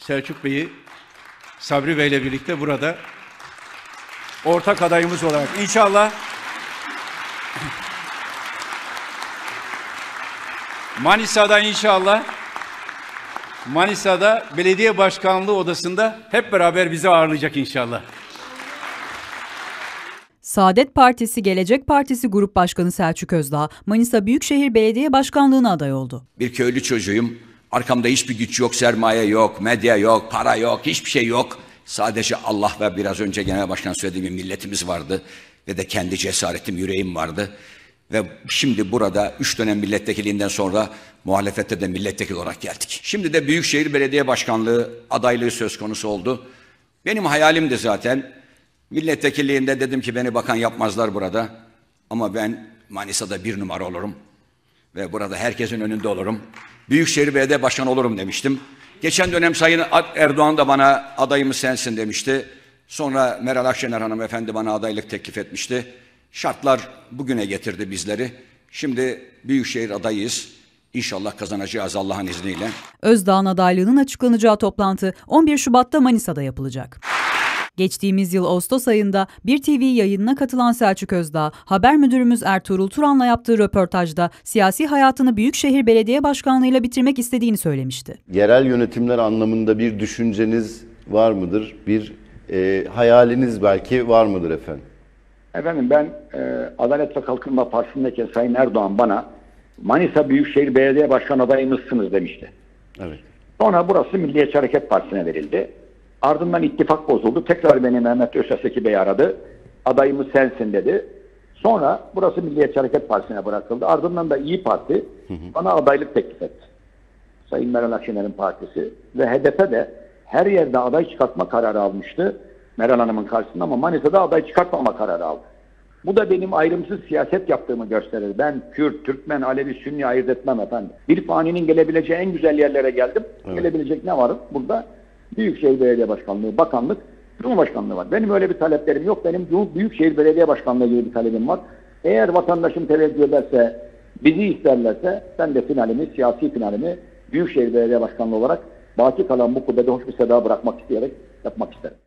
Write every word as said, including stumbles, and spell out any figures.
Selçuk Bey'i Sabri Bey'le birlikte burada ortak adayımız olarak inşallah Manisa'da inşallah Manisa'da belediye başkanlığı odasında hep beraber bizi ağırlayacak inşallah. Saadet Partisi Gelecek Partisi Grup Başkanı Selçuk Özdağ, Manisa Büyükşehir Belediye Başkanlığı'na aday oldu. Bir köylü çocuğuyum. Arkamda hiçbir güç yok, sermaye yok, medya yok, para yok, hiçbir şey yok. Sadece Allah ve biraz önce Genel Başkan söylediğim bir milletimiz vardı. Ve de kendi cesaretim, yüreğim vardı. Ve şimdi burada üç dönem milletvekiliğinden sonra muhalefette de milletvekili olarak geldik. Şimdi de Büyükşehir Belediye Başkanlığı adaylığı söz konusu oldu. Benim hayalimdi zaten. Milletvekilliğinde dedim ki beni bakan yapmazlar burada. Ama ben Manisa'da bir numara olurum. Ve burada herkesin önünde olurum. Büyükşehir Belediye Başkanı olurum demiştim. Geçen dönem Sayın Erdoğan da bana adayımız sensin demişti. Sonra Meral Akşener hanımefendi bana adaylık teklif etmişti. Şartlar bugüne getirdi bizleri. Şimdi Büyükşehir adayıyız. İnşallah kazanacağız Allah'ın izniyle. Özdağ'ın adaylığının açıklanacağı toplantı on bir Şubat'ta Manisa'da yapılacak. Geçtiğimiz yıl Ağustos ayında bir T V yayınına katılan Selçuk Özdağ, haber müdürümüz Ertuğrul Turan'la yaptığı röportajda siyasi hayatını Büyükşehir Belediye Başkanlığı'yla bitirmek istediğini söylemişti. Yerel yönetimler anlamında bir düşünceniz var mıdır? Bir e, hayaliniz belki var mıdır efendim? Efendim ben e, Adalet ve Kalkınma Partisi'ndeki Sayın Erdoğan bana Manisa Büyükşehir Belediye Başkanı adayımızsınız demişti. Evet. Sonra burası Milliyetçi Hareket Partisi'ne verildi. Ardından ittifak bozuldu. Tekrar beni Mehmet Özseki Bey aradı. Adayımız sensin dedi. Sonra burası Milliyetçi Hareket Partisi'ne bırakıldı. Ardından da İyi Parti hı hı. bana adaylık teklif etti. Sayın Meral Akşener'in partisi. Ve H D P de her yerde aday çıkartma kararı almıştı. Meral Hanım'ın karşısında ama Manisa'da aday çıkartmama kararı aldı. Bu da benim ayrımsız siyaset yaptığımı gösterir. Ben Kürt, Türkmen, Alevi, Sünni ayırt etmem efendim. Bir faninin gelebileceği en güzel yerlere geldim. Evet. Gelebilecek ne var burada? Büyükşehir Belediye Başkanlığı, bakanlık, Cumhurbaşkanlığı var. Benim öyle bir taleplerim yok. Benim Büyükşehir Belediye Başkanlığı gibi bir talebim var. Eğer vatandaşım teveccüh ederse, bizi isterlerse ben de finalimi, siyasi finalimi Büyükşehir Belediye Başkanlığı olarak baki kalan bu kubbede hoş bir seda bırakmak isteyerek yapmak isterim.